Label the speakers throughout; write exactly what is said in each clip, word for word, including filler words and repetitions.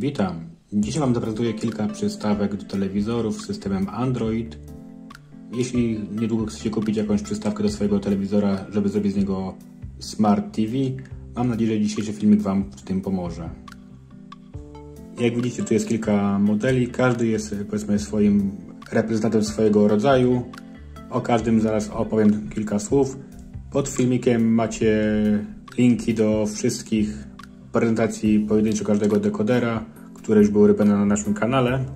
Speaker 1: Witam. Dzisiaj Wam zaprezentuję kilka przystawek do telewizorów z systemem Android. Jeśli niedługo chcecie kupić jakąś przystawkę do swojego telewizora, żeby zrobić z niego Smart T V, mam nadzieję, że dzisiejszy filmik Wam w tym pomoże. Jak widzicie, tu jest kilka modeli, każdy jest, powiedzmy, swoim reprezentantem swojego rodzaju. O każdym zaraz opowiem kilka słów. Pod filmikiem macie linki do wszystkich prezentacji pojedynczo każdego dekodera, które już były robione na naszym kanale.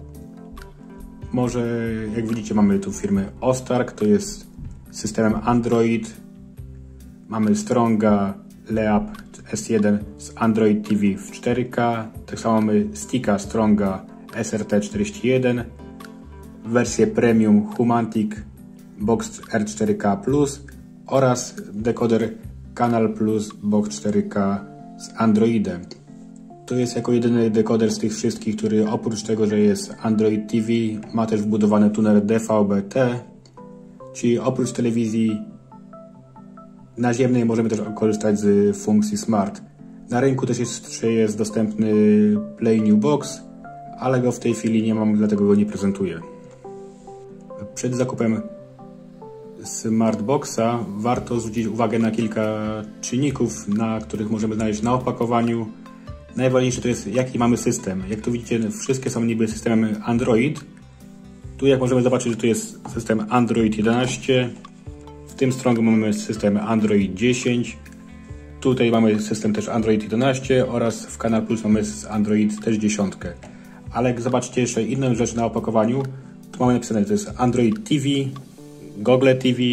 Speaker 1: Może, jak widzicie, mamy tu firmę Ostark, to jest systemem Android. Mamy Stronga Leap S jeden z Android T V w cztery K. Tak samo mamy Sticka Stronga S R T czterdzieści jeden, wersję Premium Humantic Box R cztery K Plus oraz dekoder Canal Plus Box cztery K z Androidem. To jest jako jedyny dekoder z tych wszystkich, który oprócz tego, że jest Android T V, ma też wbudowany tuner D V B T, czyli oprócz telewizji naziemnej możemy też korzystać z funkcji Smart. Na rynku też jest, jest dostępny Play New Box, ale go w tej chwili nie mam, dlatego go nie prezentuję. Przed zakupem Smart Boxa warto zwrócić uwagę na kilka czynników, na których możemy znaleźć na opakowaniu. Najważniejsze to jest, jaki mamy system. Jak tu widzicie, wszystkie są niby systemem Android. Tu, jak możemy zobaczyć, że tu jest system Android jedenaście. W tym strongu mamy system Android dziesięć. Tutaj mamy system też Android jedenaście oraz w Canal Plus mamy Android też dziesięć. Ale jak zobaczycie jeszcze inną rzecz na opakowaniu, tu mamy napisane, że to jest Android T V, Google T V,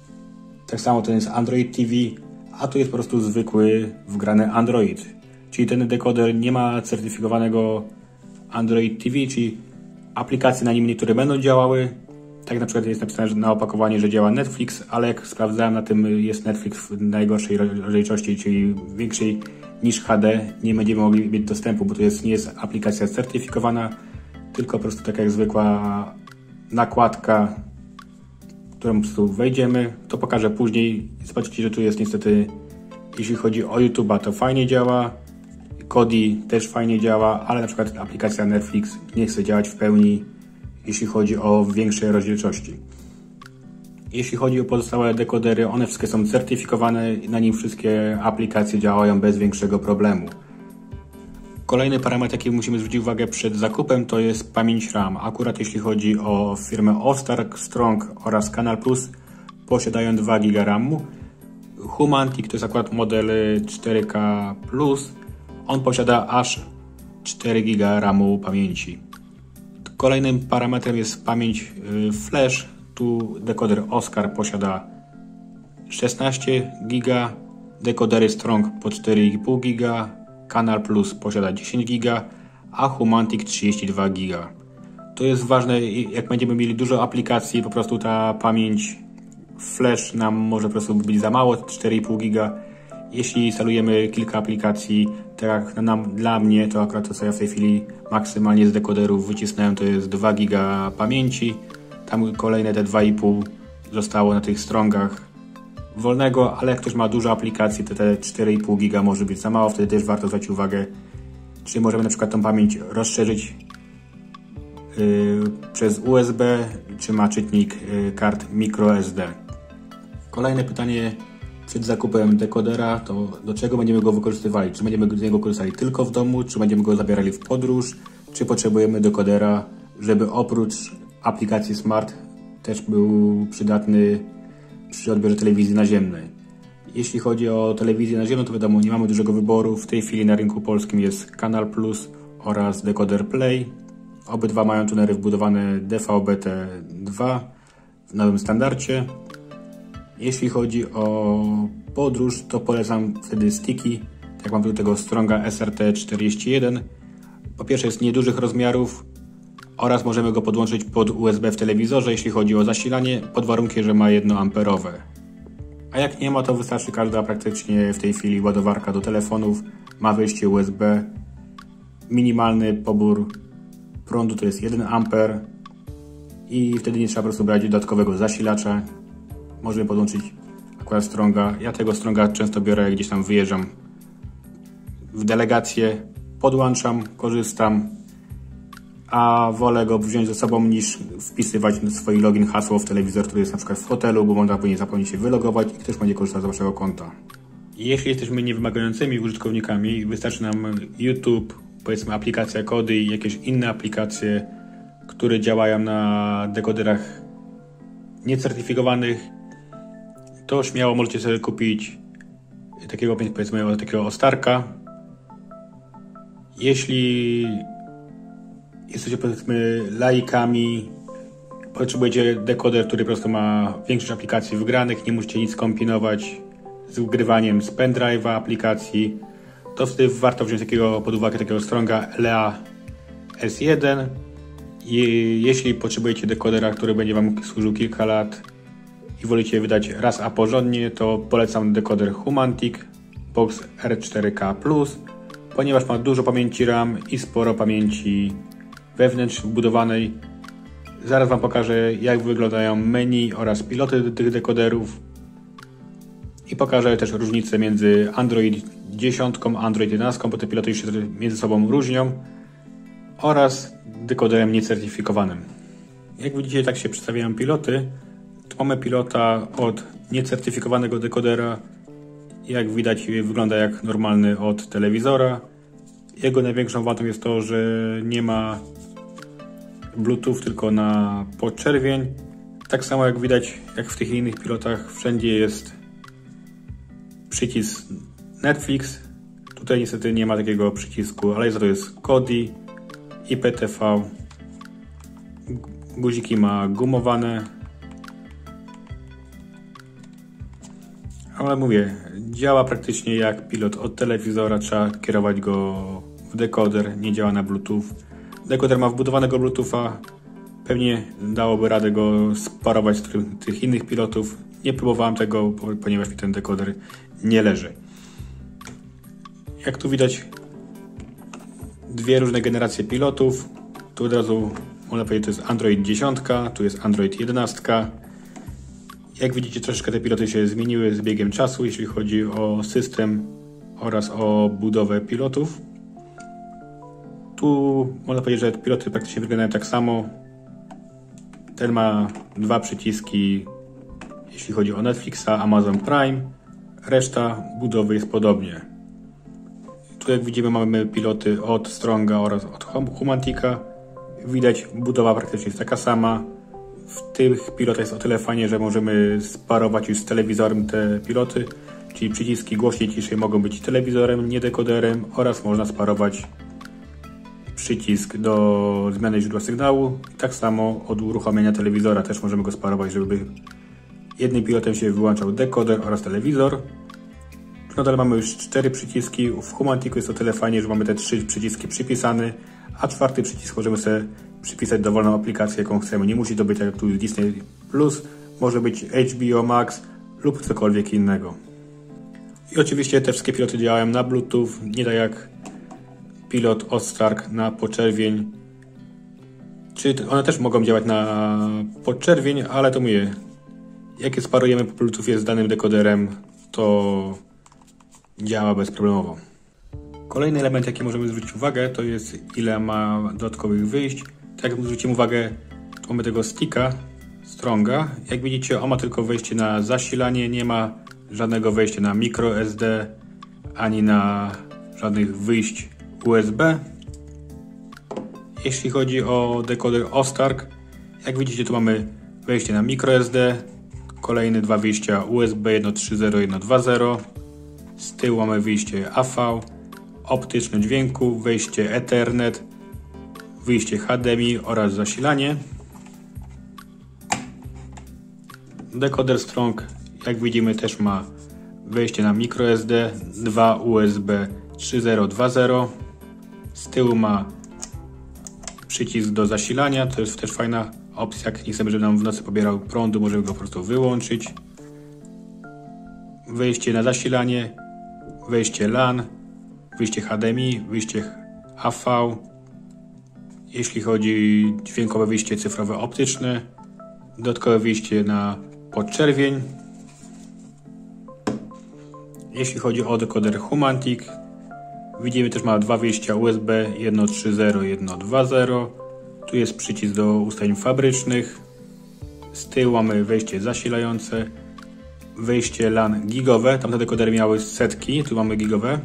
Speaker 1: tak samo to jest Android T V, a tu jest po prostu zwykły wgrany Android. Czyli ten dekoder nie ma certyfikowanego Android T V, czyli aplikacje na nim niektóre będą działały. Tak na przykład jest napisane na opakowaniu, że działa Netflix, ale jak sprawdzałem, na tym jest Netflix w najgorszej rozdzielczości, czyli większej niż H D. Nie będziemy mogli mieć dostępu, bo to jest, nie jest aplikacja certyfikowana, tylko po prostu taka jak zwykła nakładka, którą po prostu wejdziemy. To pokażę później. Zobaczycie, że tu jest niestety, jeśli chodzi o YouTube'a, to fajnie działa. Kodi też fajnie działa, ale na przykład aplikacja Netflix nie chce działać w pełni, jeśli chodzi o większe rozdzielczości. Jeśli chodzi o pozostałe dekodery, one wszystkie są certyfikowane i na nim wszystkie aplikacje działają bez większego problemu. Kolejny parametr, jaki musimy zwrócić uwagę przed zakupem, to jest pamięć RAM. Akurat jeśli chodzi o firmę Ostark, Strong oraz Canal Plus, posiadają dwa giga ramu. Humantic to jest akurat model cztery K Plus. On posiada aż cztery giga ramu pamięci. Kolejnym parametrem jest pamięć flash. Tu dekoder Oscar posiada szesnaście giga, dekodery Strong po cztery i pół giga, Canal Plus posiada dziesięć giga, a Humantic trzydzieści dwa giga. To jest ważne, jak będziemy mieli dużo aplikacji, po prostu ta pamięć flash nam może po prostu być za mało, cztery i pół giga. Jeśli instalujemy kilka aplikacji, tak jak nam, dla mnie, to akurat to co ja w tej chwili maksymalnie z dekoderów wycisnąłem, to jest dwa giga pamięci. Tam kolejne te dwa i pół zostało na tych strongach wolnego, ale jak ktoś ma dużo aplikacji, to te cztery i pół giga może być za mało. Wtedy też warto zwrócić uwagę, czy możemy na przykład tą pamięć rozszerzyć yy, przez U S B, czy ma czytnik yy, kart microSD. Kolejne pytanie przed zakupem dekodera to do czego będziemy go wykorzystywali? Czy będziemy z niego korzystali tylko w domu, czy będziemy go zabierali w podróż, czy potrzebujemy dekodera, żeby oprócz aplikacji Smart też był przydatny przy odbiorze telewizji naziemnej. Jeśli chodzi o telewizję naziemną, to wiadomo, nie mamy dużego wyboru. W tej chwili na rynku polskim jest Canal Plus oraz dekoder Play. Obydwa mają tunery wbudowane D V B T dwa w nowym standardzie. Jeśli chodzi o podróż, to polecam wtedy Sticki. Jak mam tu tego Stronga S R T czterdzieści jeden. Po pierwsze jest niedużych rozmiarów oraz możemy go podłączyć pod U S B w telewizorze, jeśli chodzi o zasilanie, pod warunkiem, że ma jednoamperowe. A jak nie ma, to wystarczy każda praktycznie w tej chwili ładowarka do telefonów. Ma wejście U S B. Minimalny pobór prądu to jest jeden amper i wtedy nie trzeba po prostu brać dodatkowego zasilacza. Możemy podłączyć akurat Stronga. Ja tego Stronga często biorę, jak gdzieś tam wyjeżdżam w delegację, podłączam, korzystam, a wolę go wziąć ze sobą niż wpisywać swój login, hasło w telewizor, który jest na przykład w hotelu, bo można później zapomnieć się wylogować i ktoś będzie korzystał z waszego konta. Jeśli jesteśmy niewymagającymi użytkownikami, wystarczy nam YouTube, powiedzmy aplikacja Kody i jakieś inne aplikacje, które działają na dekoderach niecertyfikowanych, to śmiało możecie sobie kupić takiego, powiedzmy, takiego Ostarka. Jeśli jesteście, powiedzmy, laikami, potrzebujecie dekoder, który po prostu ma większość aplikacji wygranych, nie musicie nic kombinować z wgrywaniem z pendrive'a aplikacji, to wtedy warto wziąć takiego, pod uwagę takiego Stronga L E A S jeden. I jeśli potrzebujecie dekodera, który będzie wam służył kilka lat i wolicie wydać raz a porządnie, to polecam dekoder Humantic Box R cztery K plus, ponieważ ma dużo pamięci RAM i sporo pamięci wewnętrznej wbudowanej. Zaraz wam pokażę, jak wyglądają menu oraz piloty tych dekoderów i pokażę też różnicę między Android dziesięć a Android jedenaście, bo te piloty już się między sobą różnią, oraz dekoderem niecertyfikowanym. Jak widzicie, tak się przedstawiają piloty. Tu mamy pilota od niecertyfikowanego dekodera. Jak widać, wygląda jak normalny od telewizora. Jego największą wadą jest to, że nie ma Bluetooth, tylko na podczerwień. Tak samo jak widać, jak w tych innych pilotach, wszędzie jest przycisk Netflix. Tutaj niestety nie ma takiego przycisku, ale za to jest Kodi, I P T V. Guziki ma gumowane. Ale mówię, działa praktycznie jak pilot od telewizora, trzeba kierować go w dekoder, nie działa na Bluetooth. Dekoder ma wbudowanego Bluetootha, pewnie dałoby radę go sparować z tych innych pilotów. Nie próbowałem tego, ponieważ mi ten dekoder nie leży. Jak tu widać, dwie różne generacje pilotów. Tu od razu można powiedzieć, to jest Android dziesięć, tu jest Android jedenaście. Jak widzicie, troszeczkę te piloty się zmieniły z biegiem czasu, jeśli chodzi o system oraz o budowę pilotów. Tu można powiedzieć, że piloty praktycznie wyglądają tak samo. Ten ma dwa przyciski, jeśli chodzi o Netflixa, Amazon Prime. Reszta budowy jest podobnie. Tu jak widzimy, mamy piloty od Stronga oraz od Humantica. Widać, budowa praktycznie jest taka sama. W tych pilotach jest o tyle fajnie, że możemy sparować już z telewizorem te piloty, czyli przyciski głośniej, ciszej mogą być telewizorem, nie dekoderem, oraz można sparować przycisk do zmiany źródła sygnału. Tak samo od uruchomienia telewizora też możemy go sparować, żeby jednym pilotem się wyłączał dekoder oraz telewizor. Nadal mamy już cztery przyciski. W Humanticu jest o tyle fajnie, że mamy te trzy przyciski przypisane, a czwarty przycisk możemy sobie przypisać dowolną aplikację, jaką chcemy. Nie musi to być jak tu Disney Plus, może być H B O Max lub cokolwiek innego. I oczywiście te wszystkie piloty działają na Bluetooth, nie tak jak pilot Ostark na podczerwień. Czy one też mogą działać na podczerwień, ale to mówię, jak je sparujemy po Bluetoothie z danym dekoderem, to działa bezproblemowo. Kolejny element, jaki możemy zwrócić uwagę, to jest ile ma dodatkowych wyjść. Tak jak zwrócimy uwagę, tu mamy tego sticka Stronga. Jak widzicie, on ma tylko wejście na zasilanie, nie ma żadnego wejścia na microSD, ani na żadnych wyjść U S B. Jeśli chodzi o dekoder Ostark, jak widzicie, tu mamy wejście na microSD, kolejne dwa wyjścia U S B, jedno trzy zero, jedno dwa zero. Z tyłu mamy wyjście A V, optyczne dźwięku, wejście Ethernet, wyjście H D M I oraz zasilanie. Dekoder Strong, jak widzimy, też ma wejście na microSD, dwa U S B trzy zero dwa zero. Z tyłu ma przycisk do zasilania, to jest też fajna opcja, jak nie chcemy, żeby nam w nocy pobierał prądu, możemy go po prostu wyłączyć. Wejście na zasilanie, wejście L A N, wyjście H D M I, wyjście A V. Jeśli chodzi o dźwiękowe wyjście cyfrowe optyczne, dodatkowe wyjście na podczerwień. Jeśli chodzi o dekoder Humantic, Widzimy też ma dwa wyjścia U S B, jedno trzy zero, jedno dwa zero. Tu jest przycisk do ustawień fabrycznych. Z tyłu mamy wejście zasilające, wejście LAN gigowe, tamte dekodery miały setki, tu mamy gigowe.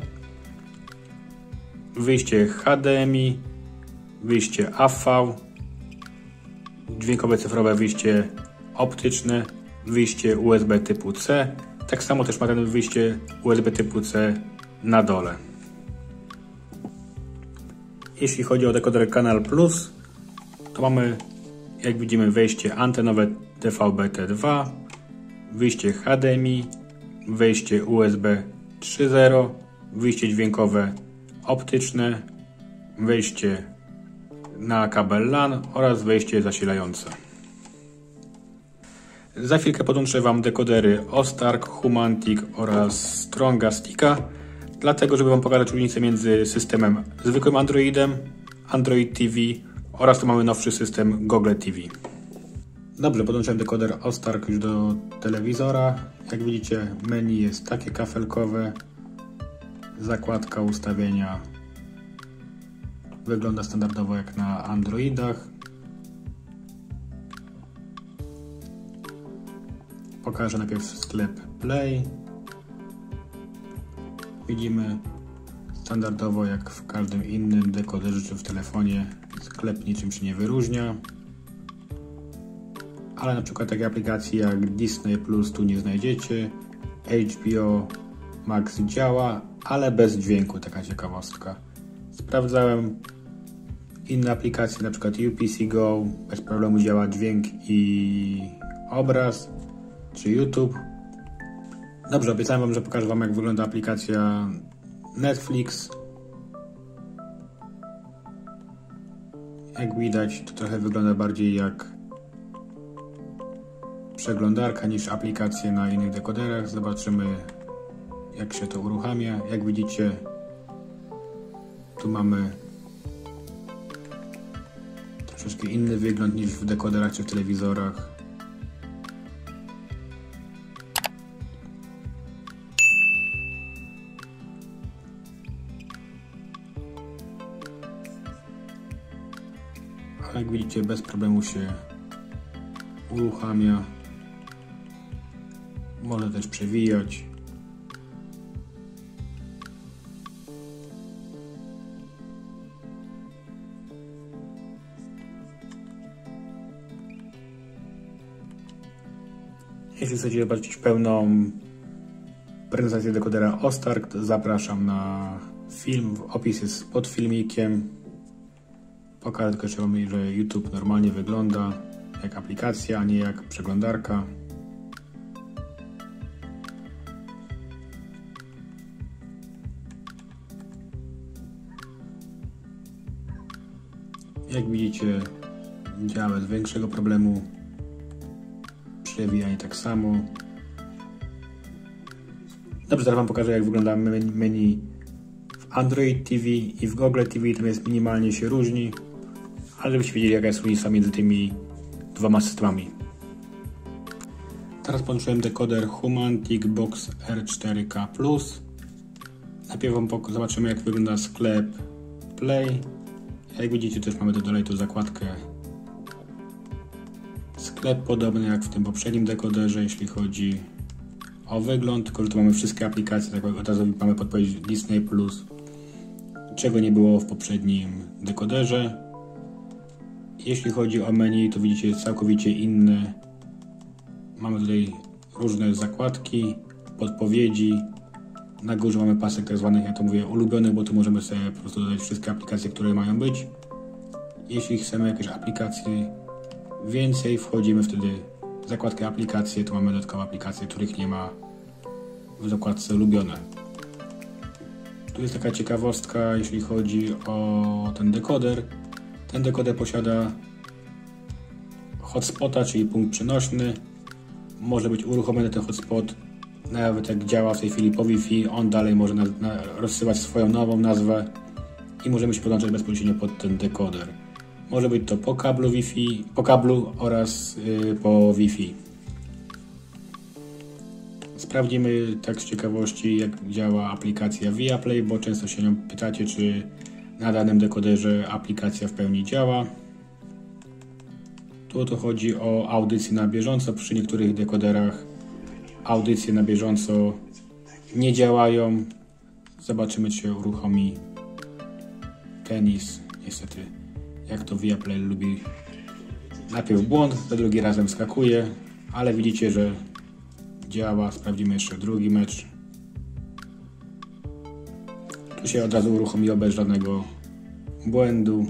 Speaker 1: Wyjście H D M I, wyjście A V, dźwiękowe cyfrowe wyjście optyczne, wyjście U S B typu C. Tak samo też ma ten wyjście U S B typu C na dole. Jeśli chodzi o dekoder Kanal Plus, to mamy, jak widzimy, wejście antenowe D V B T dwa, wyjście H D M I, wejście U S B trzy zero, wyjście dźwiękowe optyczne, wejście na kabel LAN oraz wejście zasilające. Za chwilkę podłączę Wam dekodery Ostark, Humantic oraz Strongastica, dlatego żeby Wam pokazać różnicę między systemem zwykłym Androidem, Android T V oraz tu mamy nowszy system Google T V. Dobrze, podłączyłem dekoder Ostark już do telewizora. Jak widzicie, menu jest takie kafelkowe. Zakładka ustawienia wygląda standardowo jak na Androidach. Pokażę najpierw sklep Play. Widzimy standardowo jak w każdym innym dekoderze czy w telefonie, sklep niczym się nie wyróżnia. Ale na przykład takie aplikacje jak Disney Plus tu nie znajdziecie. H B O Max działa, ale bez dźwięku, taka ciekawostka. Sprawdzałem inne aplikacje, na przykład U P C Go, bez problemu działa dźwięk i obraz, czy YouTube. Dobrze, obiecałem Wam, że pokażę Wam, jak wygląda aplikacja Netflix. Jak widać, to trochę wygląda bardziej jak przeglądarka niż aplikacje na innych dekoderach. Zobaczymy, jak się to uruchamia. Jak widzicie, tu mamy troszeczkę inny wygląd niż w dekoderach czy w telewizorach. Ale jak widzicie, bez problemu się uruchamia. Może też przewijać. Jeśli chcecie zobaczyć pełną prezentację dekodera Ostark, to zapraszam na film. Opis jest pod filmikiem. Pokażę tylko, że YouTube normalnie wygląda jak aplikacja, a nie jak przeglądarka. Jak widzicie, działa bez większego problemu. Przewijanie tak samo. Dobrze, teraz Wam pokażę, jak wygląda menu w Android T V i w Google T V. Tam jest minimalnie się różni, ale żebyście wiedzieli, jaka jest różnica między tymi dwoma systemami. Teraz podłączyłem dekoder Humantic Box R cztery K plus. Najpierw Wam zobaczymy, jak wygląda sklep Play. Jak widzicie, też mamy dodalej tą zakładkę sklep, podobny jak w tym poprzednim dekoderze, jeśli chodzi o wygląd, tylko że tu mamy wszystkie aplikacje, tak od razu mamy podpowiedź Disney plus, czego nie było w poprzednim dekoderze. Jeśli chodzi o menu, to widzicie, jest całkowicie inne. Mamy tutaj różne zakładki, podpowiedzi. Na górze mamy pasek tak zwany, ja to mówię, ulubiony, bo tu możemy sobie po prostu dodać wszystkie aplikacje, które mają być. Jeśli chcemy jakieś aplikacje więcej, wchodzimy wtedy w zakładkę aplikacje, tu mamy dodatkowe aplikacje, których nie ma w zakładce ulubione. Tu jest taka ciekawostka, jeśli chodzi o ten dekoder. Ten dekoder posiada hotspota, czyli punkt przenośny. Może być uruchomiony ten hotspot, nawet jak działa w tej chwili po Wi-Fi, on dalej może na, na, rozsyłać swoją nową nazwę i możemy się podłączać bezpośrednio pod ten dekoder. Może być to po kablu Wi-Fi, po kablu oraz yy, po Wi-Fi. Sprawdzimy tak z ciekawości, jak działa aplikacja Viaplay, bo często się nią pytacie, czy na danym dekoderze aplikacja w pełni działa. Tu to chodzi o audycję na bieżąco. Przy niektórych dekoderach audycje na bieżąco nie działają. Zobaczymy, czy się uruchomi tenis. Niestety, jak to Viaplay lubi, najpierw błąd, za drugi razem skakuje, ale widzicie, że działa. Sprawdzimy jeszcze drugi mecz. Tu się od razu uruchomiło bez żadnego błędu.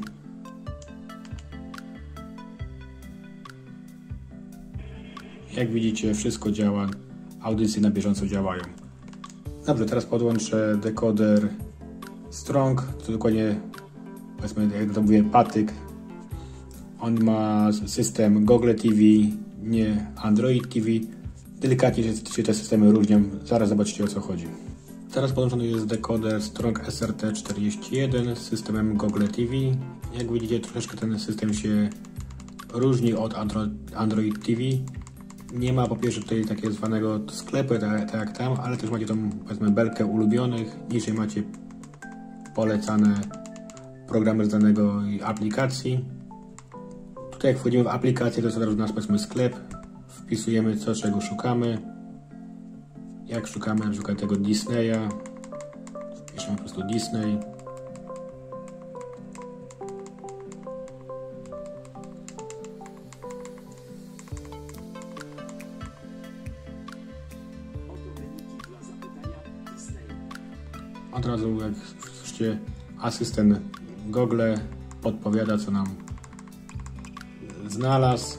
Speaker 1: Jak widzicie, wszystko działa, audycje na bieżąco działają. Dobrze, teraz podłączę dekoder Strong, to dokładnie, powiedzmy, jak to mówię, patyk. On ma system Google T V, nie Android T V. Delikatnie się te systemy różnią, zaraz zobaczycie, o co chodzi. Teraz podłączony jest dekoder Strong S R T czterdzieści jeden z systemem Google T V. Jak widzicie, troszeczkę ten system się różni od Android T V. Nie ma po pierwsze tutaj takiego zwanego sklepu, tak, tak jak tam, ale też macie tą, powiedzmy, belkę ulubionych. Niżej macie polecane programy z danego aplikacji. Tutaj jak wchodzimy w aplikację, to jest od razu nasz, powiedzmy, sklep. Wpisujemy co, czego szukamy. Jak szukamy na przykład tego Disneya, wpiszemy po prostu Disney. Od razu, jak słyszycie, asystent Google podpowiada, co nam znalazł.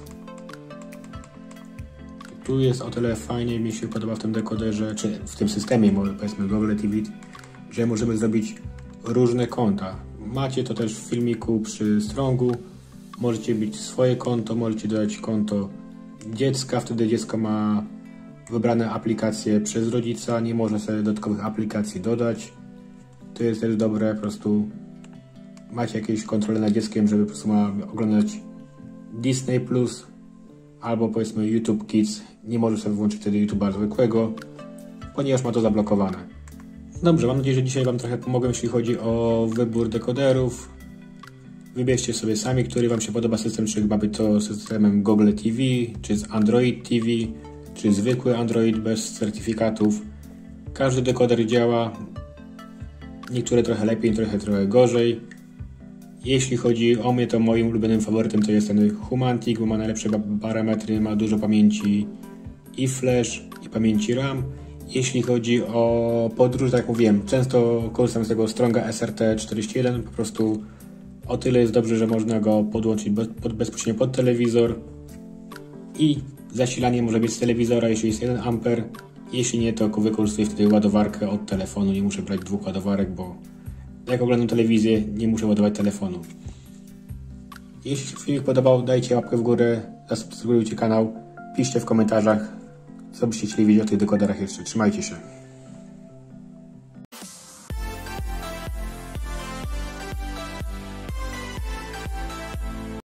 Speaker 1: Tu jest o tyle fajnie, mi się podoba w tym dekoderze, czy w tym systemie, powiedzmy Google T V, że możemy zrobić różne konta. Macie to też w filmiku przy Strongu. Możecie mieć swoje konto, możecie dodać konto dziecka, wtedy dziecko ma wybrane aplikacje przez rodzica, nie może sobie dodatkowych aplikacji dodać. To jest też dobre, po prostu macie jakieś kontrole nad dzieckiem, żeby po prostu ma oglądać Disney plus, albo powiedzmy YouTube Kids. Nie może sobie włączyć wtedy YouTube'a zwykłego, ponieważ ma to zablokowane. Dobrze, mam nadzieję, że dzisiaj Wam trochę pomogłem, jeśli chodzi o wybór dekoderów. Wybierzcie sobie sami, który Wam się podoba system, czy ma być to systemem Google T V, czy z Android T V, czy zwykły Android bez certyfikatów. Każdy dekoder działa. Niektóre trochę lepiej, trochę trochę gorzej. Jeśli chodzi o mnie, to moim ulubionym faworytem to jest ten Humantic, bo ma najlepsze parametry, ma dużo pamięci i flash, i pamięci RAM. Jeśli chodzi o podróż, tak jak mówiłem, często korzystam z tego Stronga S R T czterdzieści jeden, po prostu o tyle jest dobrze, że można go podłączyć bez, pod, bezpośrednio pod telewizor i zasilanie może być z telewizora, jeśli jest jeden amper. Jeśli nie, to wykorzystuję wtedy ładowarkę od telefonu, nie muszę brać dwóch ładowarek, bo jak oglądam telewizję, nie muszę ładować telefonu. Jeśli się filmik podobał, dajcie łapkę w górę, zasubskrybujcie kanał, piszcie w komentarzach, co byście chcieli wiedzieć o tych dekoderach jeszcze. Trzymajcie się.